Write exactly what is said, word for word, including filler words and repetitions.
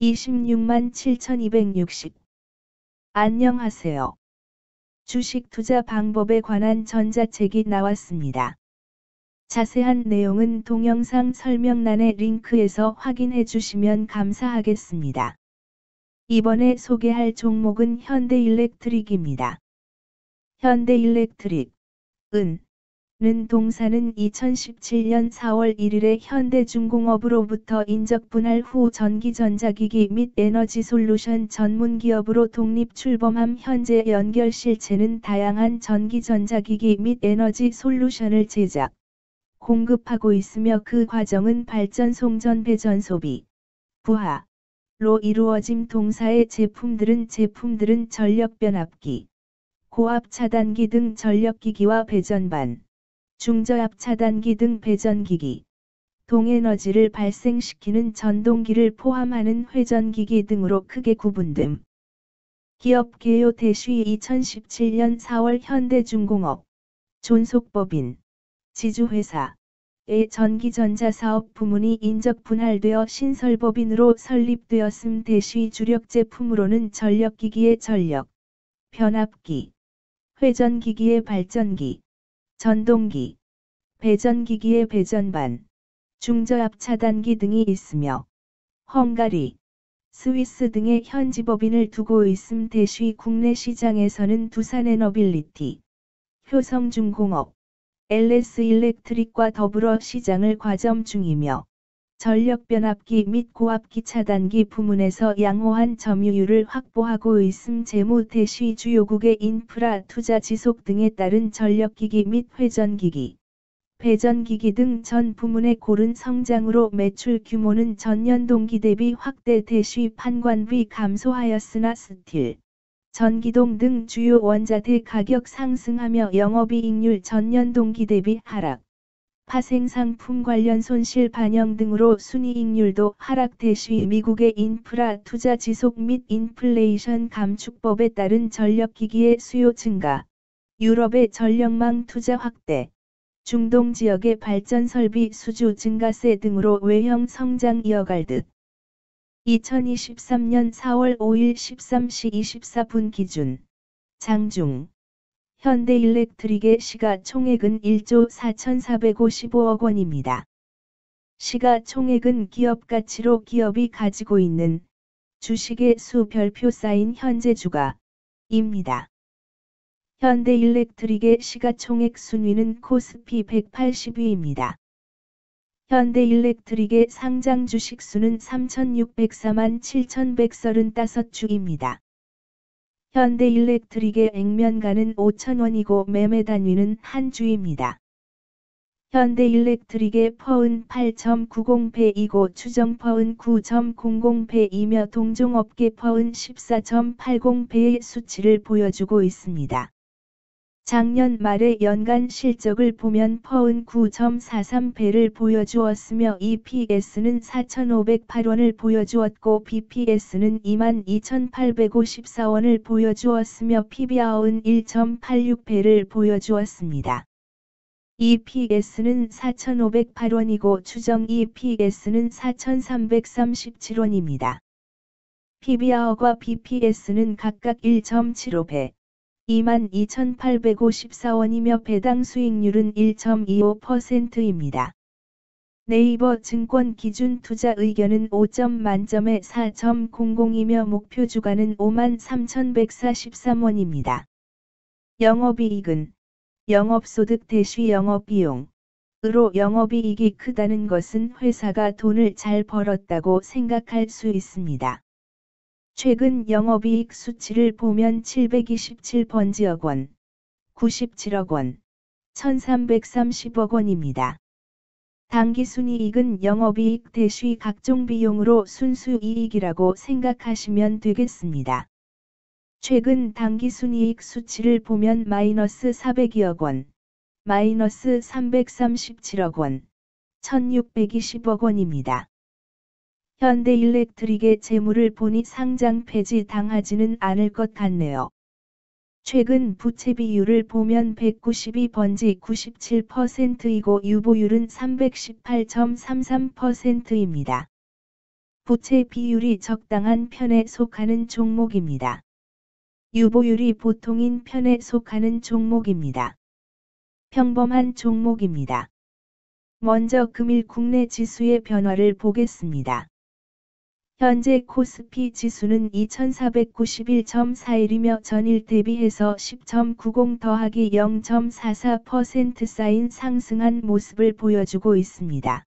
이십육만 칠천이백육십. 안녕하세요. 주식 투자 방법에 관한 전자책이 나왔습니다. 자세한 내용은 동영상 설명란의 링크에서 확인해 주시면 감사하겠습니다. 이번에 소개할 종목은 현대일렉트릭입니다. 현대일렉트릭, 은, 는 동사는 이천십칠년 사월 일일에 현대중공업으로부터 인적분할 후 전기전자기기 및 에너지솔루션 전문기업으로 독립 출범함. 현재 연결 실체는 다양한 전기전자기기 및 에너지솔루션을 제작, 공급하고 있으며 그 과정은 발전 송전 배전 소비, 부하로 이루어짐. 동사의 제품들은 제품들은 전력변압기, 고압 차단기 등 전력기기와 배전반, 중저압 차단기 등 배전기기, 동에너지를 발생시키는 전동기를 포함하는 회전기기 등으로 크게 구분됨. 기업 개요 대시 이천십칠년 사월 현대중공업, 존속법인, 지주회사의 전기전자사업 부문이 인적분할되어 신설법인으로 설립되었음. 대시 주력 제품으로는 전력기기의 전력, 변압기, 회전기기의 발전기, 전동기, 배전기기의 배전반, 중저압 차단기 등이 있으며 헝가리, 스위스 등의 현지법인을 두고 있음. 대시 국내 시장에서는 두산에너빌리티, 효성중공업, 엘에스일렉트릭과 더불어 시장을 과점 중이며 전력변압기 및 고압기 차단기 부문에서 양호한 점유율을 확보하고 있음. 재무 대시 주요국의 인프라 투자 지속 등에 따른 전력기기 및 회전기기, 배전기기 등 전 부문의 고른 성장으로 매출 규모는 전년 동기 대비 확대. 대시 판관비 감소하였으나 스틸, 전기동 등 주요 원자재 가격 상승하며 영업이익률 전년 동기 대비 하락, 파생상품 관련 손실 반영 등으로 순이익률도 하락. 대시 미국의 인프라 투자 지속 및 인플레이션 감축법에 따른 전력기기의 수요 증가, 유럽의 전력망 투자 확대, 중동 지역의 발전 설비 수주 증가세 등으로 외형 성장 이어갈 듯. 이천이십삼년 사월 오일 십삼시 이십사분 기준 장중 현대일렉트릭의 시가총액은 일조 사천사백오십오억 원입니다. 시가총액은 기업가치로 기업이 가지고 있는 주식의 수 별표 쌓인 현재 주가입니다. 현대일렉트릭의 시가총액 순위는 코스피 백팔십위입니다. 현대일렉트릭의 상장 주식수는 삼천육백사만 칠천백삼십오 주입니다. 현대일렉트릭의 액면가는 오천원이고 매매 단위는 한 주입니다. 현대일렉트릭의 퍼은 팔 점 구십 배이고 추정 퍼은 구 점 공공 배이며 동종업계 퍼은 십사 점 팔십 배의 수치를 보여주고 있습니다. 작년 말의 연간 실적을 보면 퍼은 구 점 사삼 배를 보여주었으며 이피에스는 사천오백팔원을 보여주었고 비피에스는 이만 이천팔백오십사원을 보여주었으며 피비알은 일 점 팔육 배를 보여주었습니다. 이피에스는 사천오백팔원이고 추정 이피에스는 사천삼백삼십칠원입니다. 피비알과 비피에스는 각각 일 점 칠오 배, 이만 이천팔백오십사원이며 배당 수익률은 일 점 이오 퍼센트입니다. 네이버 증권 기준 투자 의견은 오 점 만점에 사 점 공공이며 목표 주가는 오만 삼천백사십삼원입니다. 영업이익은 영업소득 대시 영업비용으로 영업이익이 크다는 것은 회사가 돈을 잘 벌었다고 생각할 수 있습니다. 최근 영업이익 수치를 보면 칠백이십칠 번지억 원, 구십칠억 원, 천삼백삼십억 원입니다. 당기순이익은 영업이익 대시 각종 비용으로 순수이익이라고 생각하시면 되겠습니다. 최근 당기순이익 수치를 보면 마이너스 사백이억 원, 마이너스 삼백삼십칠억 원, 천육백이십억 원입니다. 현대일렉트릭의 재물을 보니 상장 폐지 당하지는 않을 것 같네요. 최근 부채 비율을 보면 백구십이 번지 구십칠 퍼센트이고 유보율은 삼백십팔 점 삼삼 퍼센트입니다. 부채 비율이 적당한 편에 속하는 종목입니다. 유보율이 보통인 편에 속하는 종목입니다. 평범한 종목입니다. 먼저 금일 국내 지수의 변화를 보겠습니다. 현재 코스피 지수는 이천사백구십일 점 사일이며 전일 대비해서 십 점 구십 더하기 영 점 사사 퍼센트 쌓인 상승한 모습을 보여주고 있습니다.